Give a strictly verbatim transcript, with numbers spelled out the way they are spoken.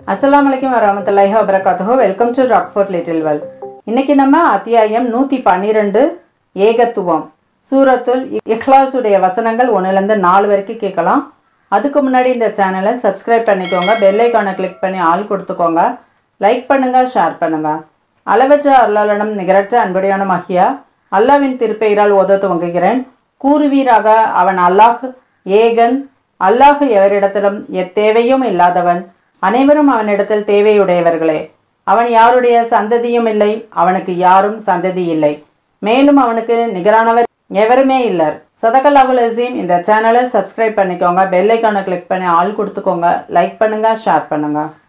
அஸ்ஸலாமு அலைக்கும் வரஹ்மத்துல்லாஹி வபரகாத்துஹு. Welcome to Rockfort little world. இன்னைக்கு நம்ம அத்தியாயம் நூற்றி பன்னிரெண்டு ஏகத்துவம் சூரத்துல் இக்லாஸ் உடைய வசனங்கள் ஒன்றுலேருந்து நாலு வரைக்கும் கேட்கலாம். அதுக்கு முன்னாடி இந்த சேனலை சப்ஸ்கிரைப் பண்ணிக்கோங்க, பெல் ஐக்கானை கிளிக் பண்ணி ஆள் கொடுத்துக்கோங்க, லைக் பண்ணுங்கள், ஷேர் பண்ணுங்கள். அளவற்ற அருளாளனும் நிகரற்ற அன்புடையான மகியா அல்லாவின் திருப்பெயரால் ஓத துவங்குகிறேன். கூறுவீராக, அவன் அல்லாஹ் ஏகன், அல்லாஹ் எவரிடத்திலும் எத்தேவையும் இல்லாதவன், அனைவரும் அவனிடத்தில் தேவையுடையவர்களே. அவன் யாருடைய சந்ததியும் இல்லை, அவனுக்கு யாரும் சந்ததி இல்லை, மேலும் அவனுக்கு நிகரானவர் எவருமே இல்லர். சதகல்லாஹுல் அஸீம். இந்த சேனலை சப்ஸ்கிரைப் பண்ணிக்கோங்க, பெல் ஐக்கானை கிளிக் பண்ணி ஆள் கொடுத்துக்கோங்க, லைக் பண்ணுங்கள், ஷேர் பண்ணுங்கள்.